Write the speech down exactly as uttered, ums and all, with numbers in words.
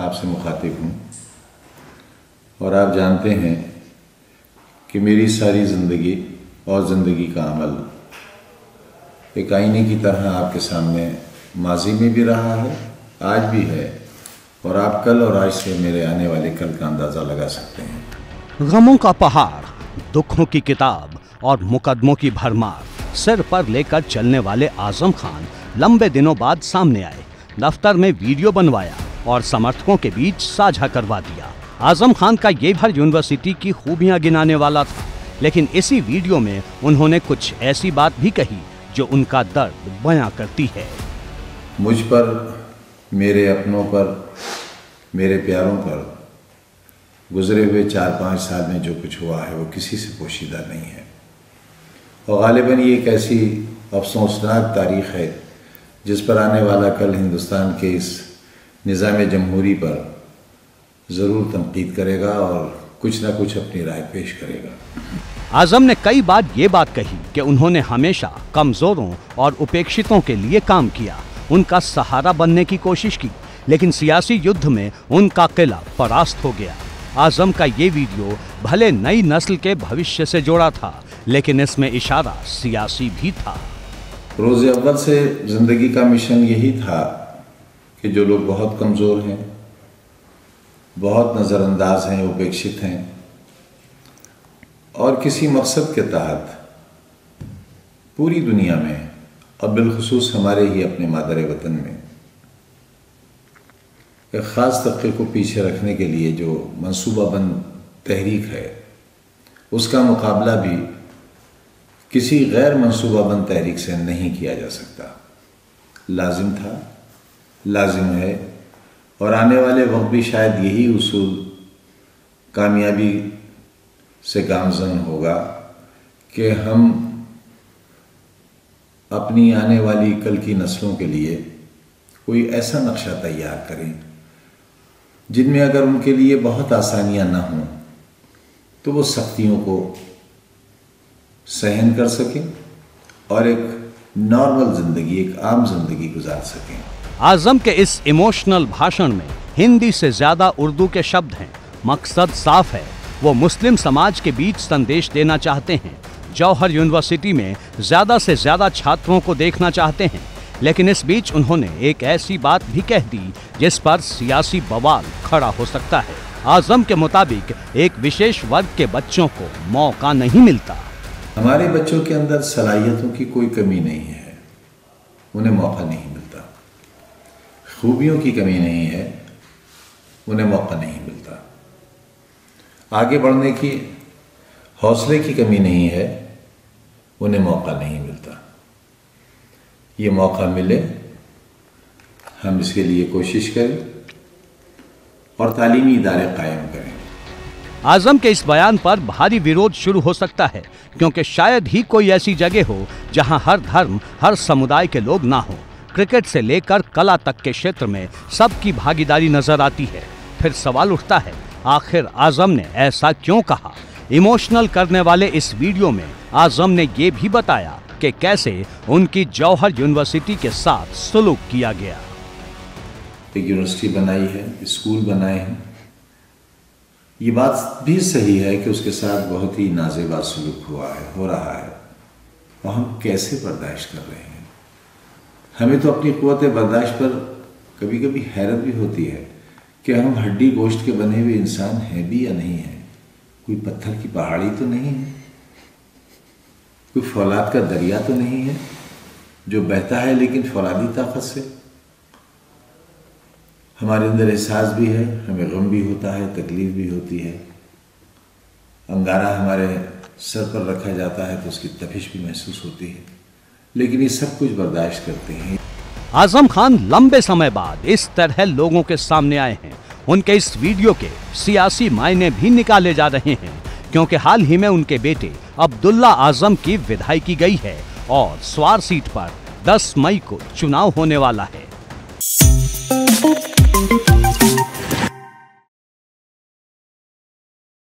आपसे मुखातिब हूँ और आप जानते हैं कि मेरी सारी ज़िंदगी और ज़िंदगी का अमल एक आईने की तरह आपके सामने माजी में भी रहा है, आज भी है, और आप कल और आज से मेरे आने वाले कल का अंदाज़ा लगा सकते हैं। गमों का पहाड़, दुखों की किताब और मुकदमों की भरमार सिर पर लेकर चलने वाले आजम खान लंबे दिनों बाद सामने आए। दफ्तर में वीडियो बनवाया और समर्थकों के बीच साझा करवा दिया। आजम खान का ये हर यूनिवर्सिटी की खूबियां गिनाने वाला था, लेकिन इसी वीडियो में उन्होंने कुछ ऐसी बात भी कही जो उनका दर्द बयां करती है। मुझ पर, मेरे अपनों पर, मेरे प्यारों पर गुजरे हुए चार पाँच साल में जो कुछ हुआ है वो किसी से पोशीदा नहीं है, और गालिबन ये एक ऐसी अफसोसनाक तारीख़ है जिस पर आने वाला कल हिंदुस्तान के इस निज़ाम जमहूरी पर ज़रूर तनकीद करेगा और कुछ ना कुछ अपनी राय पेश करेगा। आजम ने कई बार ये बात कही कि उन्होंने हमेशा कमज़ोरों और उपेक्षितों के लिए काम किया, उनका सहारा बनने की कोशिश की, लेकिन सियासी युद्ध में उनका किला परास्त हो गया। आजम का ये वीडियो भले नई नस्ल के भविष्य से जोड़ा था, लेकिन इसमें इशारा सियासी भी था। रोज़ अव्वल से ज़िंदगी का मिशन यही था कि जो लोग बहुत कमज़ोर हैं, बहुत नज़रअंदाज हैं, उपेक्षित हैं और किसी मकसद के तहत पूरी दुनिया में और बिलखुसूस हमारे ही अपने मादर वतन में एक ख़ास तबके को पीछे रखने के लिए जो मंसूबाबंद तहरीक है, उसका मुकाबला भी किसी गैर मंसूबाबंद तहरीक से नहीं किया जा सकता। लाजिम था, लाजिम है और आने वाले वक्त भी शायद यही उसूल कामयाबी से गामज़न होगा कि हम अपनी आने वाली कल की नस्लों के लिए कोई ऐसा नक्शा तैयार करें जिनमें अगर उनके लिए बहुत आसानियां ना हों तो वो सख्तियों को सहन कर सकें और एक नॉर्मल ज़िंदगी, एक आम ज़िंदगी गुजार सकें। आजम के इस इमोशनल भाषण में हिंदी से ज्यादा उर्दू के शब्द हैं। मकसद साफ है, वो मुस्लिम समाज के बीच संदेश देना चाहते हैं। जौहर यूनिवर्सिटी में ज्यादा से ज्यादा छात्रों को देखना चाहते हैं, लेकिन इस बीच उन्होंने एक ऐसी बात भी कह दी जिस पर सियासी बवाल खड़ा हो सकता है। आजम के मुताबिक एक विशेष वर्ग के बच्चों को मौका नहीं मिलता। हमारे बच्चों के अंदर सलाहियतों की कोई कमी नहीं है, उन्हें मौका नहीं मिलता। खूबियों की कमी नहीं है, उन्हें मौका नहीं मिलता। आगे बढ़ने की हौसले की कमी नहीं है, उन्हें मौका नहीं मिलता। ये मौका मिले, हम इसके लिए कोशिश करें और तालीमी इदारे कायम करें। आजम के इस बयान पर भारी विरोध शुरू हो सकता है, क्योंकि शायद ही कोई ऐसी जगह हो जहां हर धर्म, हर समुदाय के लोग ना हो। क्रिकेट से लेकर कला तक के क्षेत्र में सबकी भागीदारी नजर आती है। फिर सवाल उठता है, आखिर आजम ने ऐसा क्यों कहा? इमोशनल करने वाले इस वीडियो में आजम ने ये भी बताया कि कैसे उनकी जौहर यूनिवर्सिटी के साथ सलूक किया गया। एक यूनिवर्सिटी बनाई है, स्कूल बनाए हैं, ये बात भी सही है कि उसके साथ बहुत ही नाज़ेबा सलूक हुआ है, हो रहा है, और हम कैसे बर्दाश्त कर रहे हैं। हमें तो अपनी क़ुव्वत बर्दाश्त पर कभी कभी हैरत भी होती है कि हम हड्डी गोश्त के बने हुए इंसान हैं भी या नहीं हैं। कोई पत्थर की पहाड़ी तो नहीं है, कोई फौलाद का दरिया तो नहीं है जो बहता है लेकिन फौलादी ताकत से। हमारे अंदर एहसास भी है, हमें गम भी होता है, तकलीफ भी होती है। अंगारा हमारे सर पर रखा जाता है तो उसकी तपिश भी महसूस होती है, लेकिन ये सब कुछ बर्दाश्त करते हैं। आजम खान लंबे समय बाद इस तरह लोगों के सामने आए हैं। उनके इस वीडियो के सियासी मायने भी निकाले जा रहे हैं, क्योंकि हाल ही में उनके बेटे अब्दुल्ला आजम की विदाई की गई है और स्वार सीट पर दस मई को चुनाव होने वाला है।